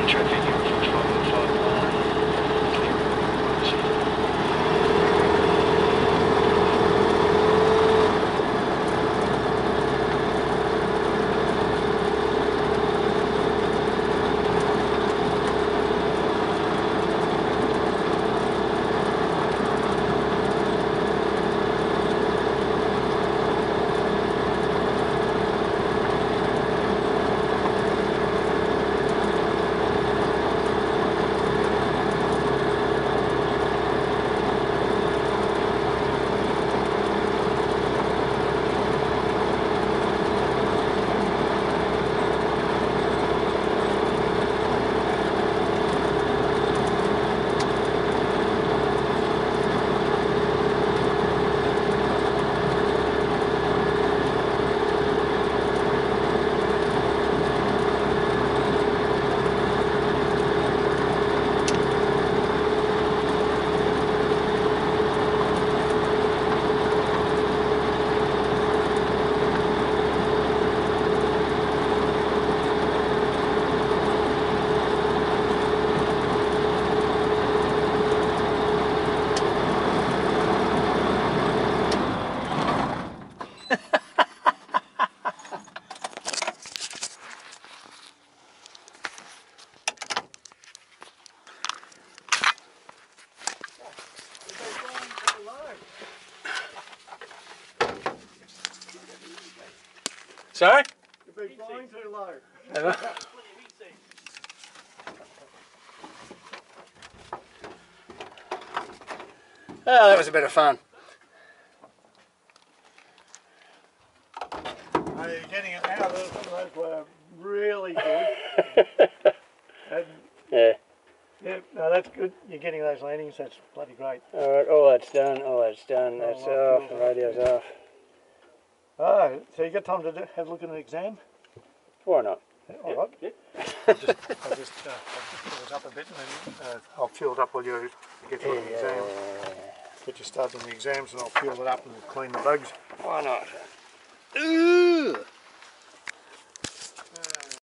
Sorry? You've been flying too low. Oh, that was a bit of fun. Oh, you're getting it now. Some of those were really good. And Yeah. yeah, no, that's good. You're getting those landings. That's bloody great. Alright, all that's done, all that's done. That's Oh, off, the radio's off. Oh, so you got time to have a look at an exam? Why not? All right. Yep. I'll just pull this up a bit and then I'll fill it up while you get to the exam. Get your studs on the exams and I'll peel it up and clean the bugs. Why not? Ooh.